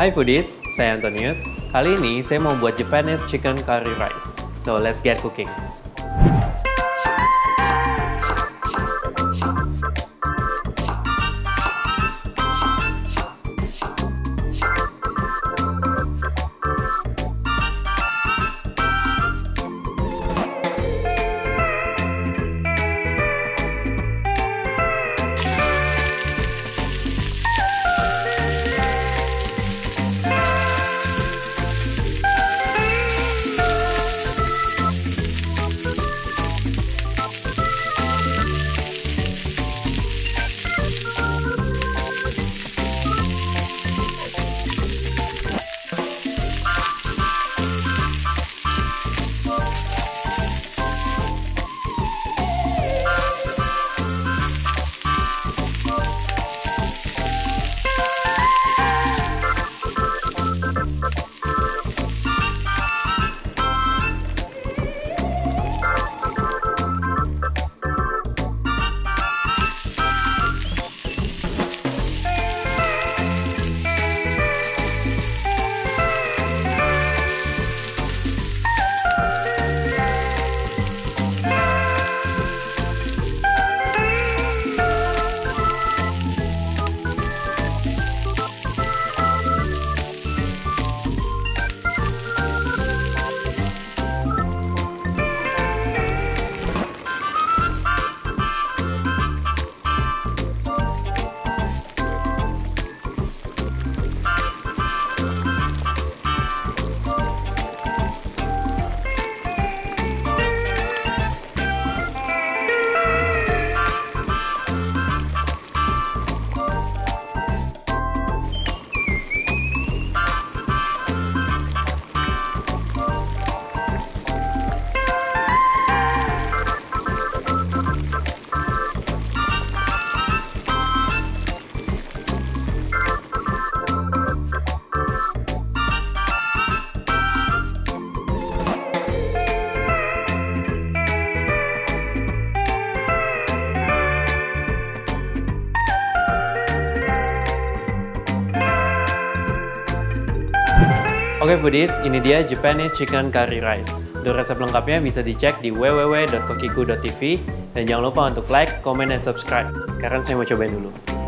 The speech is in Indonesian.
Hai foodies, saya Antonius. Kali ini saya mau buat Japanese chicken curry rice. So let's get cooking. Oke foodies, ini dia Japanese chicken curry rice. Untuk resep lengkapnya bisa dicek di www.kokiku.tv. Dan jangan lupa untuk like, comment, dan subscribe. Sekarang saya mau cobain dulu.